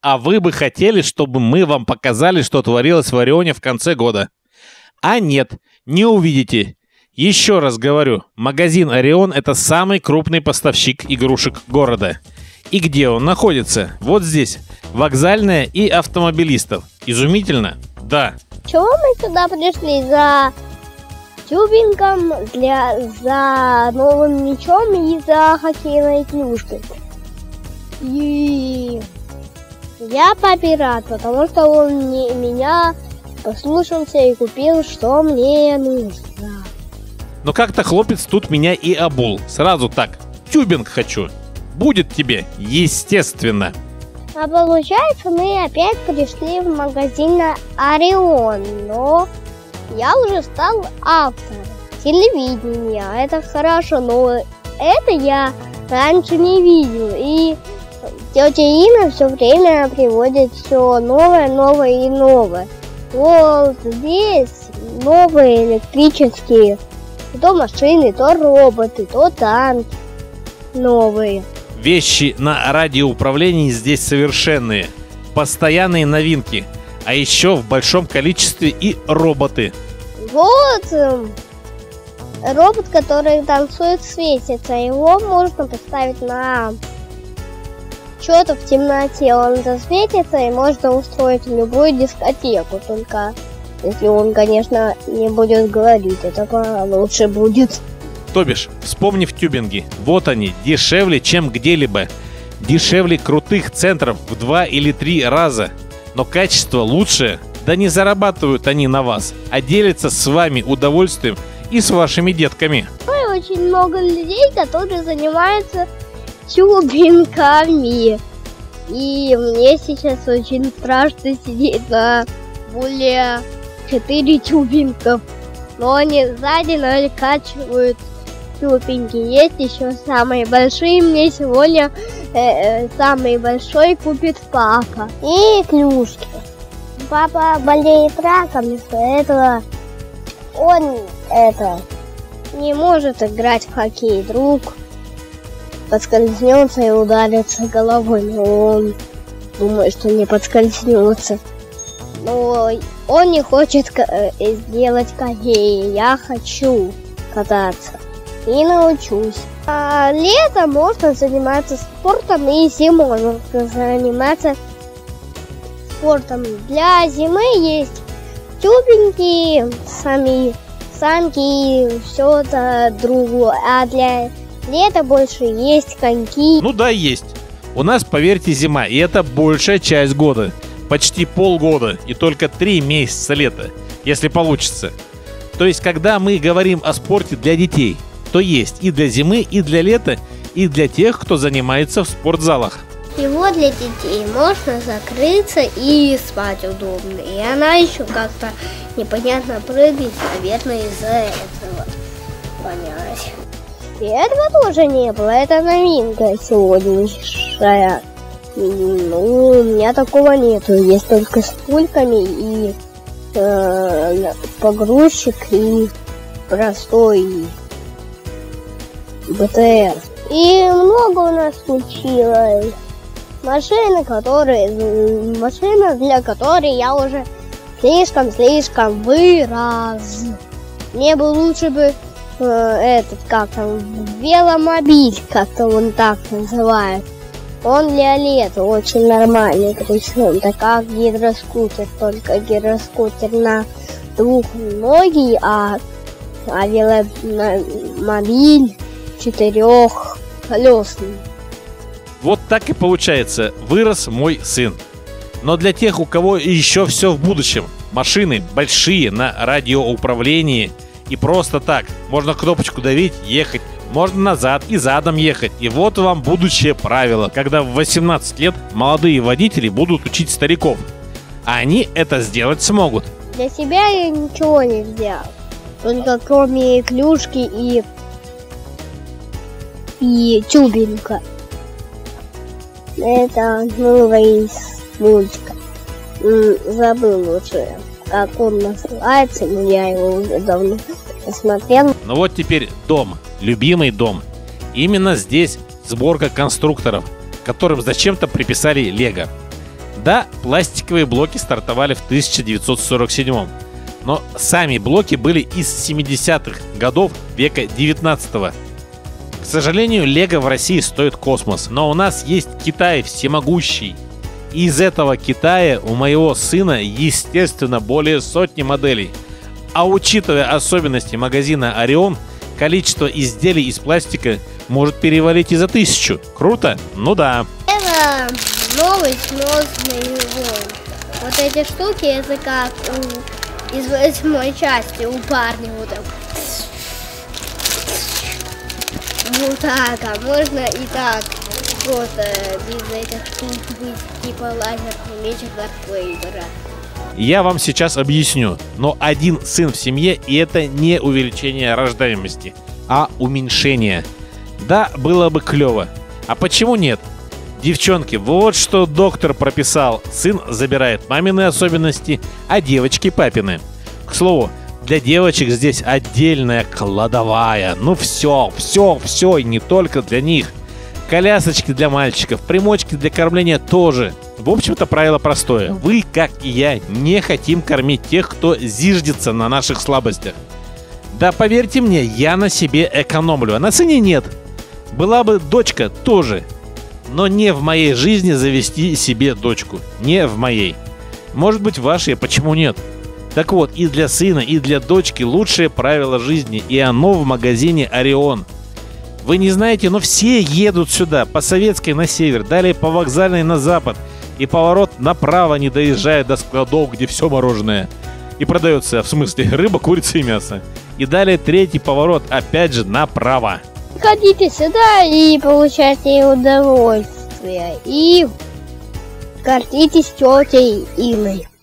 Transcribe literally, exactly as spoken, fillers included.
А вы бы хотели, чтобы мы вам показали, что творилось в Орионе в конце года. А нет, не увидите. Еще раз говорю, магазин Орион – это самый крупный поставщик игрушек города. И где он находится? Вот здесь. Вокзальная и автомобилистов. Изумительно? Да. Чего мы сюда пришли? За тюбингом, для, за новым мячом и за хоккейной клюшкой. И я папе рад, потому что он не, меня послушался и купил, что мне нужно. Но как-то хлопец тут меня и обул. Сразу так. Тюбинг хочу. Будет тебе, естественно. А получается, мы опять пришли в магазин Орион, но я уже стал автором телевидения. Это хорошо, но это я раньше не видел. И тетя Ина все время приводит все новое, новое и новое. Вот здесь новые электрические, то машины, то роботы, то танки новые. Вещи на радиоуправлении здесь совершенные. Постоянные новинки. А еще в большом количестве и роботы. Вот э, робот, который танцует, светится. Его можно поставить на что-то в темноте. Он засветится и можно устроить любую дискотеку. Только если он, конечно, не будет говорить, это лучше будет. То бишь, вспомнив тюбинги, вот они, дешевле, чем где-либо. Дешевле крутых центров в два или три раза. Но качество лучшее. Да не зарабатывают они на вас, а делятся с вами удовольствием и с вашими детками. Ой, очень много людей, которые занимаются тюбингами. И мне сейчас очень страшно сидеть на более четыре тюбингов. Но они сзади накачивают тюбинги. Есть еще самые большие. Мне сегодня э, э, самый большой купит папа. И клюшки. Папа болеет раком, из-за этого он это не может играть в хоккей. Друг подскользнется и ударится головой, но он думает, что не подскользнется. Но он не хочет сделать хоккей. Я хочу кататься и научусь. А летом можно заниматься спортом, и зимой можно заниматься спортом. Для зимы есть тюбинги, сами санки и все это другое. А для лета больше есть коньки. Ну да, есть. У нас, поверьте, зима, и это большая часть года. Почти полгода и только три месяца лета, если получится. То есть, когда мы говорим о спорте для детей, то есть и для зимы, и для лета, и для тех, кто занимается в спортзалах. Его для детей можно закрыться и спать удобно. И она еще как-то непонятно прыгает, наверное, из-за этого. Понять. И этого тоже не было. Это новинка сегодняшняя. Ну, у меня такого нету. Есть только с пульками и э, погрузчик и простой бэ тэ эр. И много у нас случилось. Машины, которые... Машина, для которой я уже слишком-слишком вырос. Мне бы лучше бы э, этот, как там, веломобиль, как-то он так называет. Он для лета очень нормальный, причем это как гидроскутер, только гидроскутер на двухногий, а, а веломобиль четырехколесный. Вот так и получается, вырос мой сын. Но для тех, у кого еще все в будущем, машины большие на радиоуправлении и просто так, можно кнопочку давить, ехать, можно назад и задом ехать. И вот вам будущее правило, когда в восемнадцать лет молодые водители будут учить стариков. А они это сделать смогут. Для себя я ничего не взял, только кроме клюшки и, и тюбинга. Это новый мультик. Забыл уже, как он называется, но я его уже давно посмотрел. Ну вот теперь дом, любимый дом. Именно здесь сборка конструкторов, которым зачем-то приписали Лего. Да, пластиковые блоки стартовали в тысяча девятьсот сорок седьмом, но сами блоки были из семидесятых годов века девятнадцатого. К сожалению, Лего в России стоит космос, но у нас есть Китай всемогущий. И из этого Китая у моего сына, естественно, более сотни моделей. А учитывая особенности магазина Орион, количество изделий из пластика может перевалить и за тысячу. Круто? Ну да. Это новый сносный вон. Вот эти штуки, это как у, из восьмой части у парня вот так. Вот так, а можно и так. Просто без этих штук быть типа лазерный меч Дарт Вейдера. Я вам сейчас объясню, но один сын в семье, и это не увеличение рождаемости, а уменьшение. Да, было бы клево. А почему нет? Девчонки, вот что доктор прописал. Сын забирает мамины особенности, а девочки папины. К слову, для девочек здесь отдельная кладовая. Ну все, все, все, и не только для них. Колясочки для мальчиков, примочки для кормления тоже. В общем-то, правило простое. Вы, как и я, не хотим кормить тех, кто зиждется на наших слабостях. Да поверьте мне, я на себе экономлю, а на сыне нет. Была бы дочка тоже. Но не в моей жизни завести себе дочку. Не в моей. Может быть, в вашей, почему нет? Так вот, и для сына, и для дочки лучшее правило жизни, и оно в магазине Орион. Вы не знаете, но все едут сюда, по Советской на север, далее по Вокзальной на запад, и поворот направо, не доезжая до складов, где все мороженое. И продается, в смысле, рыба, курица и мясо. И далее третий поворот, опять же, направо. Ходите сюда и получайте удовольствие. И гордитесь тетей Илой.